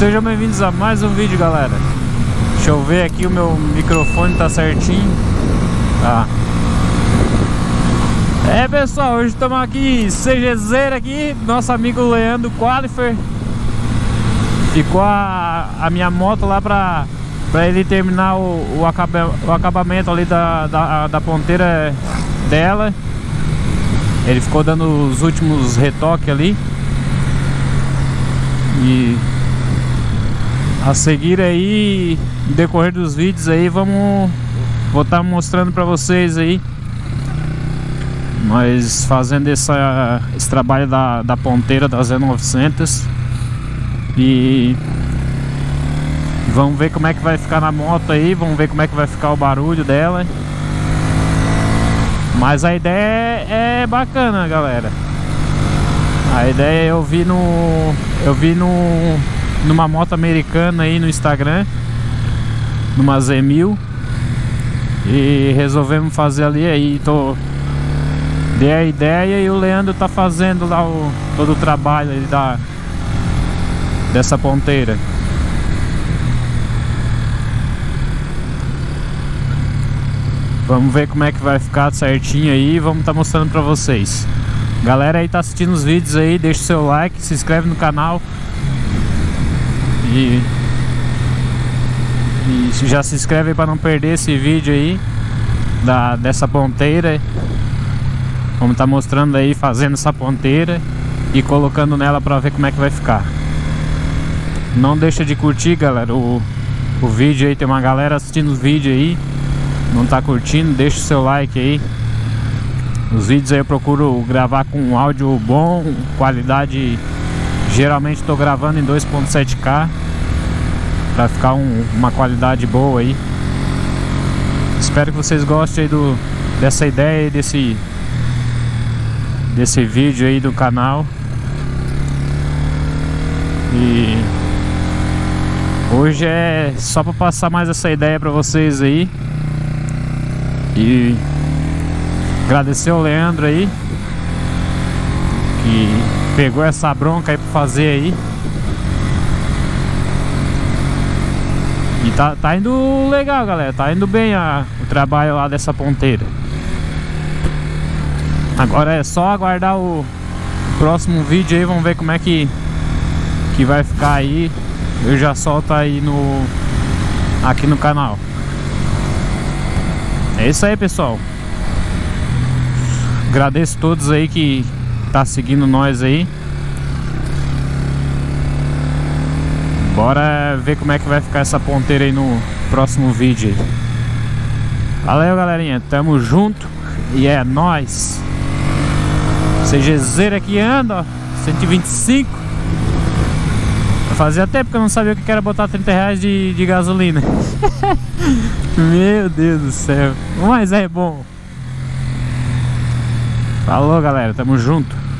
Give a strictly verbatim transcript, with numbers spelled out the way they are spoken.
Sejam bem-vindos a mais um vídeo, galera. Deixa eu ver aqui, o meu microfone tá certinho. Tá. É, pessoal, hoje estamos aqui C G zero aqui, nosso amigo Leandro Qualifer. Ficou a, a minha moto lá pra, pra ele terminar o, o, acaba, o acabamento ali da, da, da ponteira dela. Ele ficou dando os últimos retoques ali. E a seguir aí, no decorrer dos vídeos aí, vamos vou estar mostrando pra vocês aí, mas fazendo essa, esse trabalho da, da ponteira da Z novecentos. E vamos ver como é que vai ficar na moto aí, vamos ver como é que vai ficar o barulho dela. Mas a ideia é, é bacana, galera. A ideia eu vi no eu vi no numa moto americana aí no Instagram, numa Z mil, e resolvemos fazer ali. Aí tô dei a ideia e o Leandro tá fazendo lá o todo o trabalho aí da dessa ponteira. Vamos ver como é que vai ficar certinho aí, vamos tá mostrando pra vocês. Galera aí tá assistindo os vídeos aí, deixa o seu like, se inscreve no canal e, e já se inscreve aí pra não perder esse vídeo aí da, dessa ponteira. Vamos tá mostrando aí, fazendo essa ponteira e colocando nela pra ver como é que vai ficar. Não deixa de curtir, galera, o, o vídeo aí, tem uma galera assistindo os vídeos aí, não tá curtindo, deixa o seu like aí. Os vídeos aí eu procuro gravar com um áudio bom, qualidade. Geralmente estou gravando em dois ponto sete K para ficar um, uma qualidade boa aí. Espero que vocês gostem aí do, dessa ideia, desse, desse vídeo aí do canal. E hoje é só para passar mais essa ideia para vocês aí. E agradecer ao Leandro aí, que pegou essa bronca aí pra fazer aí. E tá, tá indo legal, galera. Tá indo bem a, o trabalho lá dessa ponteira. Agora é só aguardar o próximo vídeo aí. Vamos ver como é que, que vai ficar aí. Eu já solto aí no aqui no canal. É isso aí, pessoal. Agradeço a todos aí que tá seguindo nós aí. Bora ver como é que vai ficar essa ponteira aí no próximo vídeo aí. Valeu, galerinha, tamo junto e é nóis. C G zero aqui anda, ó, cento e vinte e cinco. Fazia tempo que eu não sabia o que era botar trinta reais de, de gasolina. Meu Deus do céu, mas é bom. Falou, galera, tamo junto.